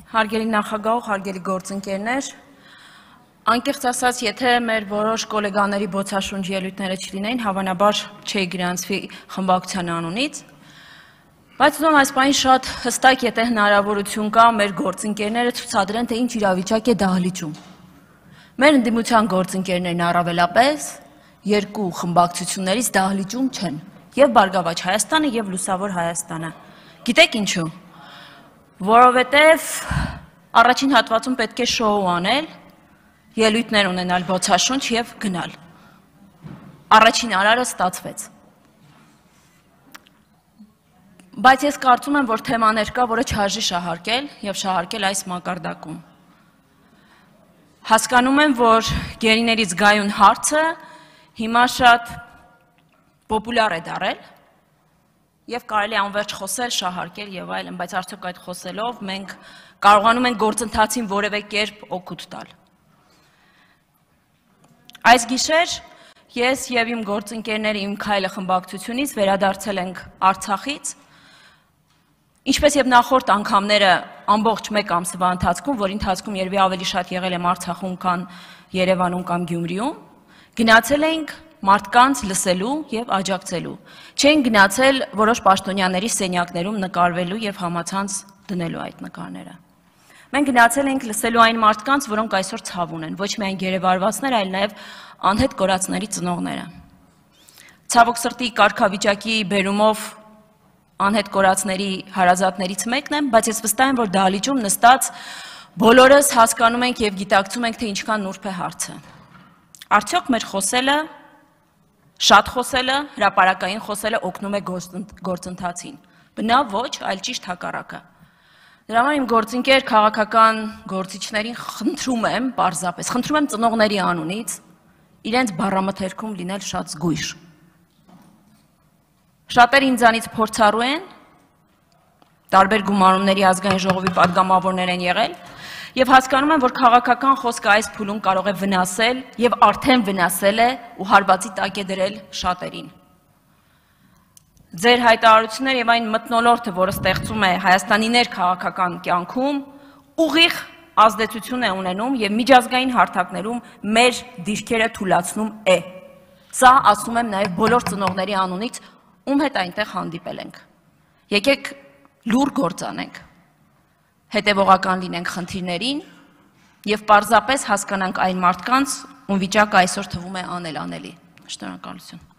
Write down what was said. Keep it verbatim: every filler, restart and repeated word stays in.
Հարգելի նախագահ, հարգելի գործընկերներ, անկեղծ ասած, եթե մեր որոշ գոլեգաների բոցաշունչ ելույթները չլինեին, հավանաբար չէի գրանցվի խմբակցության անունից, բայց ուզում այս պահին շատ հստակ եթե հնարավորություն կա մեր գործընկերները ցուցադրեն, թե ինչ իրավիճակ է դահլիճում։ Մեր ընդդիմության գործընկերներն առավելապես երկու խմբակցություններից դահլիճում չեն, եւ Բարգավաճ Հայաստանը եւ Լուսավոր Հայաստանը։ Գիտեք ինչու՞։ Որովհետև առաջին հատվածում պետք է շոու անել, ելույթներ ունենալ բոցաշունչ եւ գնալ։ Առաջին արարը ստացվեց։ Բայց ես կարծում եմ, որ թեմաներ կա, որը չարժի շահարկել եւ շահարկել այս մակարդակում։ Հասկանում եմ, որ գերիներից գայուն հարցը հիմա շատ պոպուլյար է դարել եւ կարելի անverջ խոսել, շահարկել եւ այլն, բայց արդյոք այդ խոսելով մենք կարողանում ենք գործընթացին որևէ կերպ օգուտ տալ։ Այս գիշեր ես եւ իմ գործընկերները իմ քայլը խմբակցությունից վերադարձել ենք Արցախից, ինչպես եւ նախորդ անգամները ամբողջ մեկ ամսվա ընթացքում, որի ընթացքում երևի ավելի շատ եղել եմ Արցախում, քան Երևանում կամ Գյումրիում, գնացել ենք մարդկանց լսելու եւ աջակցելու։ Չեն գնացել որոշ պաշտոնյաների սենյակներում նկարվելու եւ համացանց դնելու այդ նկարները։ Մենք գնացել ենք լսելու այն մարդկանց, որոնք այսօր ցավ ունեն, ոչ միայն գերեվարվածներ, այլ նաեւ անհետ կորածների ծնողները։ Ցավոք սրտի կարգավիճակի բերումով անհետ կորածների հարազատներից մեկն եմ, բայց ես վստահ եմ, որ դահլիճում նստած բոլորս հասկանում ենք եւ գիտակցում ենք, թե ինչքան նուրբ է հարցը։ Արդյոք մեր խոսելը Շատ խոսելը, հրապարակային խոսելը օգնում է գործընթացին։ Բնավ ոչ, այլ ճիշտ հակառակը։ Դրա համար իմ գործընկեր քաղաքական գործիչներին խնդրում եմ, պարզապես, խնդրում եմ ծնողների անունից, իրենց բառամթերքում լինել շատ զգույշ։ Շատերը ինձանից փորձառու են, տարբեր գումարումների ազգային ժողովի պատգամավորներ են եղել, եւ հասկանում եմ, որ քաղաքական խոսքը այս փուլում կարող է վնասել եւ արդեն վնասել է ու հարվածի տակ է դրել շատերին։ Ձեր հայտարարությունները եւ այն մթնոլորտը, որը ստեղծում է Հայաստանի ներքաղաքական կյանքում, ուղիղ ազդեցություն է ունենում եւ միջազգային հարթակներում մեր դիրքերը թուլացնում է։ Սա ասում եմ նաեւ բոլոր ծնողների անունից, ում հետ այնտեղ հանդիպել ենք։ Եկեք լուր գործ անենք, հետևողական լինենք խնդիրներին եւ պարզապես հասկանանք այն մարդկանց, ում վիճակը այսօր թվում է անելանելի։ Շնորհակալություն։